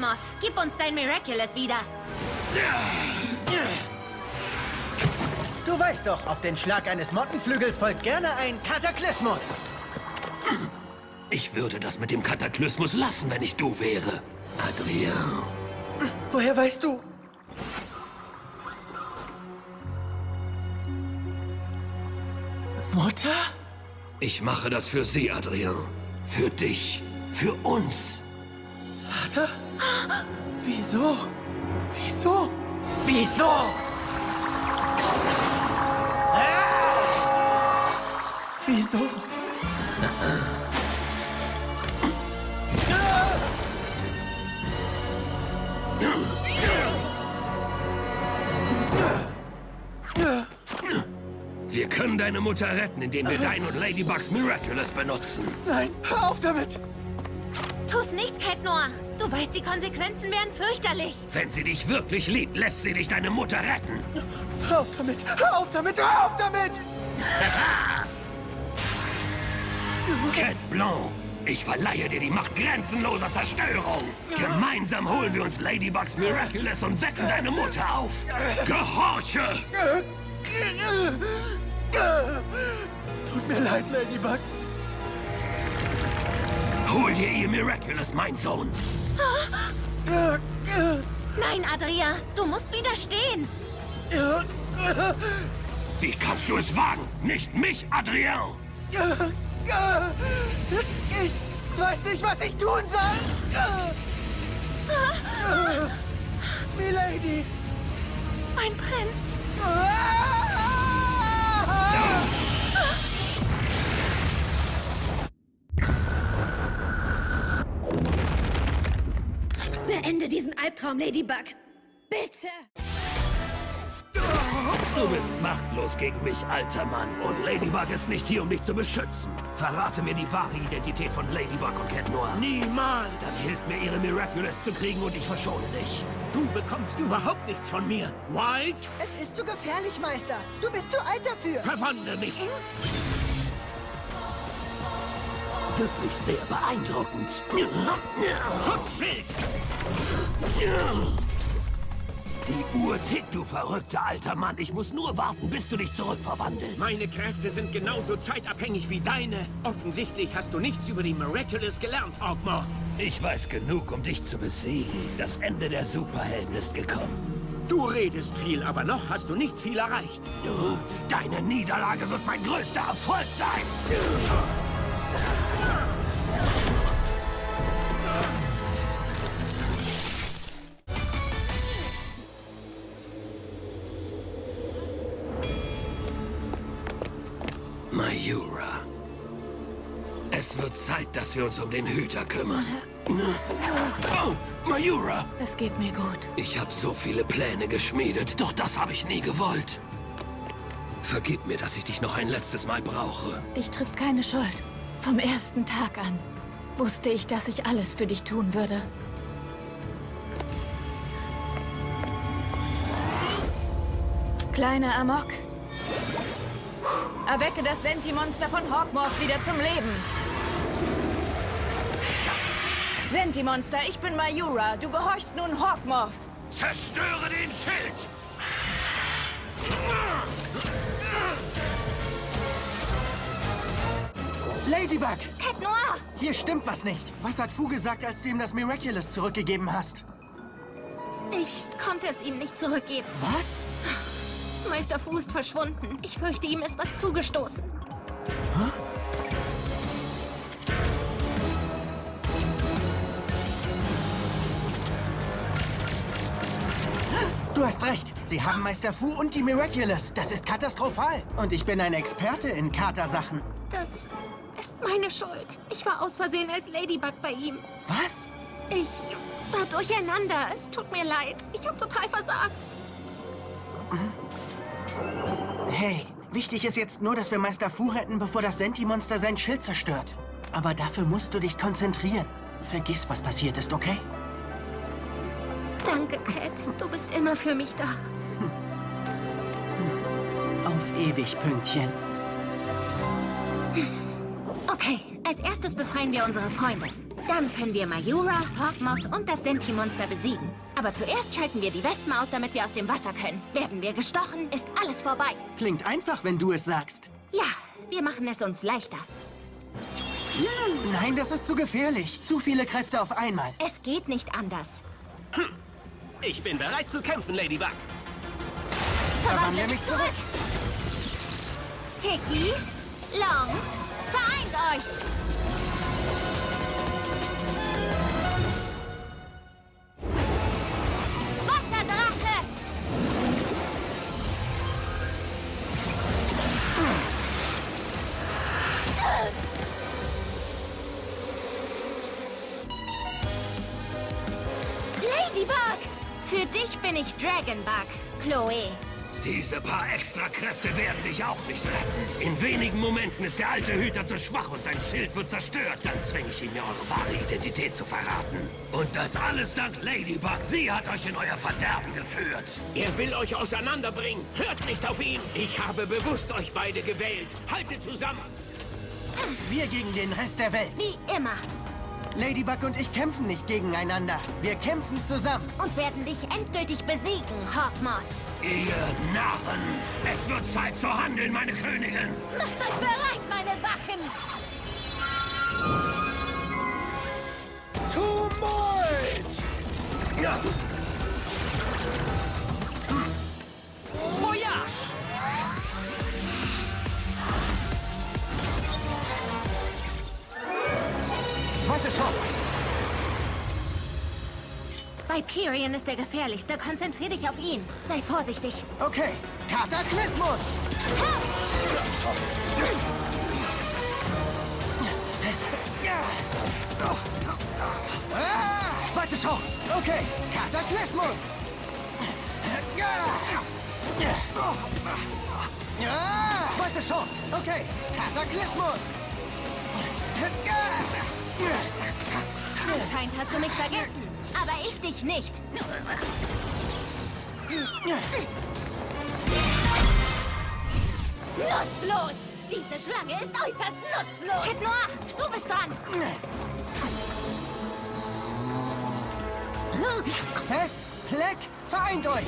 Cosmos, gib uns dein Miraculous wieder. Du weißt doch, auf den Schlag eines Mottenflügels folgt gerne ein Kataklysmus. Ich würde das mit dem Kataklysmus lassen, wenn ich du wäre. Adrien. Woher weißt du? Mutter? Ich mache das für sie, Adrien. Für dich. Für uns. Vater? Wieso? Wieso? Wieso? Wieso? Wir können deine Mutter retten, indem wir dein und Ladybugs Miraculous benutzen. Nein, hör auf damit! Tu's nicht, Cat Noir. Du weißt, die Konsequenzen wären fürchterlich. Wenn sie dich wirklich liebt, lässt sie dich deine Mutter retten. Hör auf damit! Hör auf damit! Hör auf damit! Cat Blanc, ich verleihe dir die Macht grenzenloser Zerstörung. Gemeinsam holen wir uns Ladybugs Miraculous und wecken deine Mutter auf. Gehorche! Tut mir leid, Ladybug. Hol dir ihr Miraculous, mein Sohn. Nein, Adria, du musst widerstehen. Wie kannst du es wagen? Nicht mich, Adrien! Ich weiß nicht, was ich tun soll. Milady. Mein Prinz. Beende diesen Albtraum, Ladybug. Bitte. Du bist machtlos gegen mich, alter Mann. Und Ladybug ist nicht hier, um dich zu beschützen. Verrate mir die wahre Identität von Ladybug und Cat Noir. Niemals! Das hilft mir, ihre Miraculous zu kriegen und ich verschone dich. Du bekommst überhaupt nichts von mir. Wise? Es ist zu gefährlich, Meister. Du bist zu alt dafür. Verwandle mich! Wirklich sehr beeindruckend. Schutzschild! Die Uhr tickt, du verrückter alter Mann. Ich muss nur warten, bis du dich zurückverwandelst. Meine Kräfte sind genauso zeitabhängig wie deine. Offensichtlich hast du nichts über die Miraculous gelernt, Ogmoth. Ich weiß genug, um dich zu besiegen. Das Ende der Superhelden ist gekommen. Du redest viel, aber noch hast du nicht viel erreicht. Deine Niederlage wird mein größter Erfolg sein. Mayura. Es wird Zeit, dass wir uns um den Hüter kümmern. Oh, Mayura! Es geht mir gut. Ich habe so viele Pläne geschmiedet, doch das habe ich nie gewollt. Vergib mir, dass ich dich noch ein letztes Mal brauche. Dich trifft keine Schuld. Vom ersten Tag an wusste ich, dass ich alles für dich tun würde. Kleiner Amok. Erwecke das Sentimonster von Hawkmoth wieder zum Leben. Sentimonster, ich bin Mayura. Du gehorchst nun Hawkmoth. Zerstöre den Schild! Ladybug! Cat Noir! Hier stimmt was nicht. Was hat Fu gesagt, als du ihm das Miraculous zurückgegeben hast? Ich konnte es ihm nicht zurückgeben. Was? Meister Fu ist verschwunden. Ich fürchte, ihm ist was zugestoßen. Du hast recht. Sie haben Meister Fu und die Miraculous. Das ist katastrophal. Und ich bin ein Experte in Katersachen. Das ist meine Schuld. Ich war aus Versehen als Ladybug bei ihm. Was? Ich war durcheinander. Es tut mir leid. Ich habe total versagt. Hey, wichtig ist jetzt nur, dass wir Meister Fu retten, bevor das Sentimonster sein Schild zerstört. Aber dafür musst du dich konzentrieren. Vergiss, was passiert ist, okay? Danke, Cat. Du bist immer für mich da. Auf ewig, Pünktchen. Okay, als erstes befreien wir unsere Freunde. Dann können wir Mayura, Hawkmoth und das Sentimonster besiegen. Aber zuerst schalten wir die Wespen aus, damit wir aus dem Wasser können. Werden wir gestochen, ist alles vorbei. Klingt einfach, wenn du es sagst. Ja, wir machen es uns leichter. Nein, das ist zu gefährlich. Zu viele Kräfte auf einmal. Es geht nicht anders. Ich bin bereit zu kämpfen, Ladybug. Verwandle mich zurück. Tiki, Long, vereint euch! Wasserdrache! Ladybug! Für dich bin ich Dragonbug, Chloe. Diese paar Extrakräfte werden dich auch nicht retten. In wenigen Momenten ist der alte Hüter zu schwach und sein Schild wird zerstört. Dann zwinge ich ihn, mir eure wahre Identität zu verraten. Und das alles dank Ladybug. Sie hat euch in euer Verderben geführt. Er will euch auseinanderbringen. Hört nicht auf ihn. Ich habe bewusst euch beide gewählt. Haltet zusammen. Wir gegen den Rest der Welt. Wie immer. Ladybug und ich kämpfen nicht gegeneinander. Wir kämpfen zusammen. Und werden dich endgültig besiegen, Hawkmoth. Ihr Narren! Es wird Zeit zu handeln, meine Königin! Macht euch bereit, meine Wachen! Tumult! Ja! Voyage! Zweite Chance! Hyperion ist der gefährlichste. Konzentrier dich auf ihn. Sei vorsichtig. Okay, Kataklysmus! Zweite Chance! Okay, Kataklysmus! Zweite Chance! Okay, Kataklysmus! Anscheinend hast du mich vergessen. Aber ich dich nicht. Nutzlos! Diese Schlange ist äußerst nutzlos! Ketnoa, du bist dran! Cess, Pleck, vereint euch!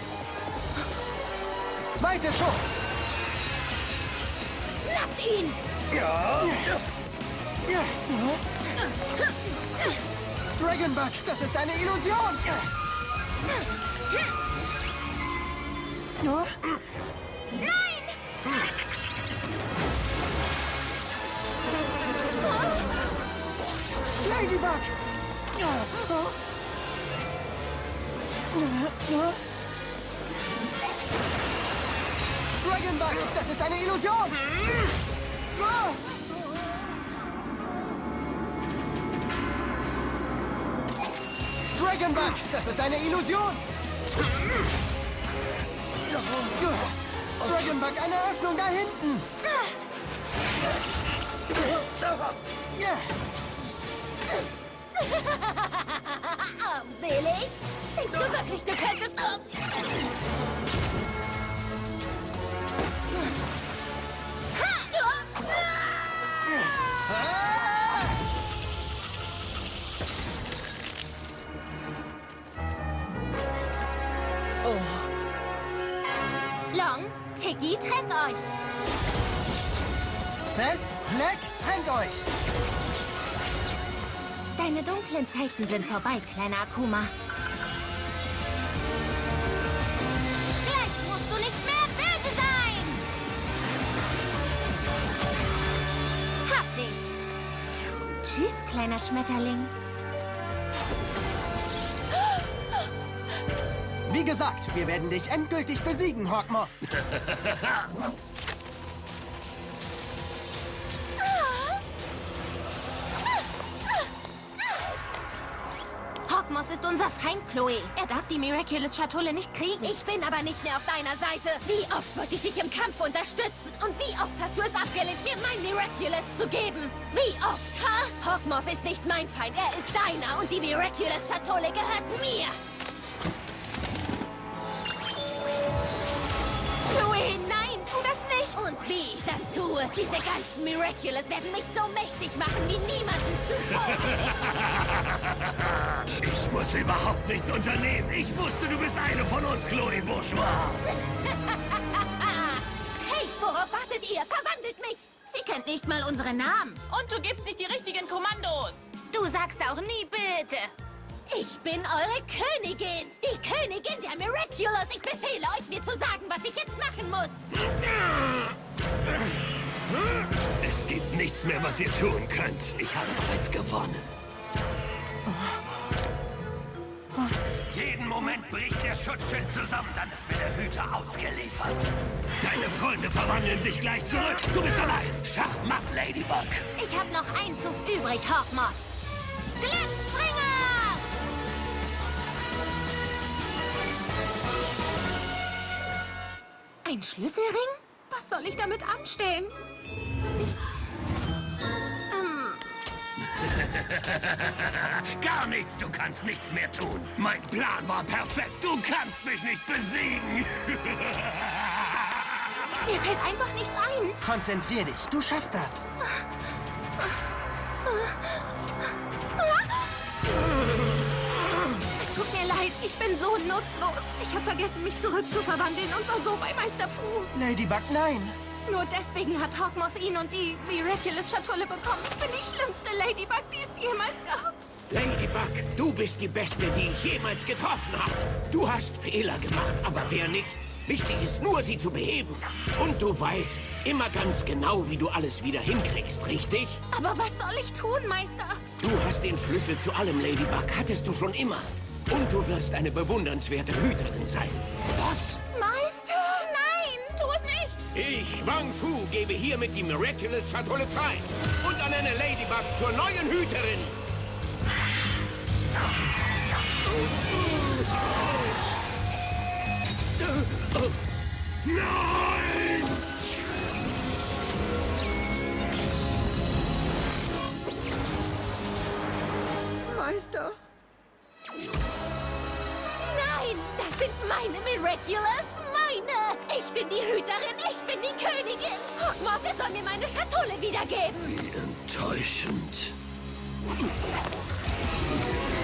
Zweite Chance! Schnappt ihn! Dragonbug, das ist eine Illusion! Nein! Ladybug! Dragonbug, das ist eine Illusion! Dragonbug, das ist eine Illusion! Dragonbug, eine Öffnung da hinten! Armselig? Denkst du wirklich, du könntest... Long, Tiki, trennt euch! Cess, Pleck, trennt euch! Deine dunklen Zeiten sind vorbei, kleiner Akuma. Gleich musst du nicht mehr böse sein! Hab dich! Tschüss, kleiner Schmetterling. Wie gesagt, wir werden dich endgültig besiegen, Hawkmoth. Hawkmoth ist unser Feind, Chloe. Er darf die Miraculous-Schatulle nicht kriegen. Ich bin aber nicht mehr auf deiner Seite. Wie oft wollte ich dich im Kampf unterstützen? Und wie oft hast du es abgelehnt, mir mein Miraculous zu geben? Wie oft, ha? Hawkmoth ist nicht mein Feind, er ist deiner. Und die Miraculous-Schatulle gehört mir. Chloe, nein, tu das nicht! Und wie ich das tue? Ruhe. Diese ganzen Miraculous werden mich so mächtig machen wie niemanden zuvor. Ich muss überhaupt nichts unternehmen. Ich wusste, du bist eine von uns, Chloe Bourgeois. Hey, worauf wartet ihr? Verwandelt mich! Sie kennt nicht mal unsere Namen. Und du gibst nicht die richtigen Kommandos. Du sagst auch nie bitte. Ich bin eure Königin! Die Königin der Miraculous! Ich befehle euch, mir zu sagen, was ich jetzt machen muss! Es gibt nichts mehr, was ihr tun könnt. Ich habe bereits gewonnen. Jeden Moment bricht der Schutzschild zusammen, dann ist mir der Hüter ausgeliefert. Deine Freunde verwandeln sich gleich zurück. Du bist allein. Schachmatt, Ladybug. Ich habe noch einen Zug übrig, Hawkmoth. Glittspringer! Ein Schlüsselring? Was soll ich damit anstellen? Gar nichts, du kannst nichts mehr tun. Mein Plan war perfekt. Du kannst mich nicht besiegen. Mir fällt einfach nichts ein. Konzentrier dich, du schaffst das. Es tut mir leid, ich bin so nutzlos. Ich habe vergessen, mich zurückzuverwandeln und war so bei Meister Fu. Ladybug, nein. Nur deswegen hat Hawkmoth ihn und die Miraculous-Schatulle bekommen. Ich bin die schlimmste Ladybug, die es jemals gab. Ladybug, du bist die Beste, die ich jemals getroffen habe. Du hast Fehler gemacht, aber wer nicht? Wichtig ist nur, sie zu beheben. Und du weißt immer ganz genau, wie du alles wieder hinkriegst, richtig? Aber was soll ich tun, Meister? Du hast den Schlüssel zu allem, Ladybug. Hattest du schon immer. Und du wirst eine bewundernswerte Hüterin sein. Was? Meister? Nein, tu es nicht! Ich, Wang Fu, gebe hiermit die Miraculous-Schatulle frei und ernenne Ladybug zur neuen Hüterin. Nein! Meister. Nein, das sind meine Miraculous, meine! Ich bin die Hüterin, ich bin die Königin! Hawkmoth, er soll mir meine Schatulle wiedergeben! Wie enttäuschend.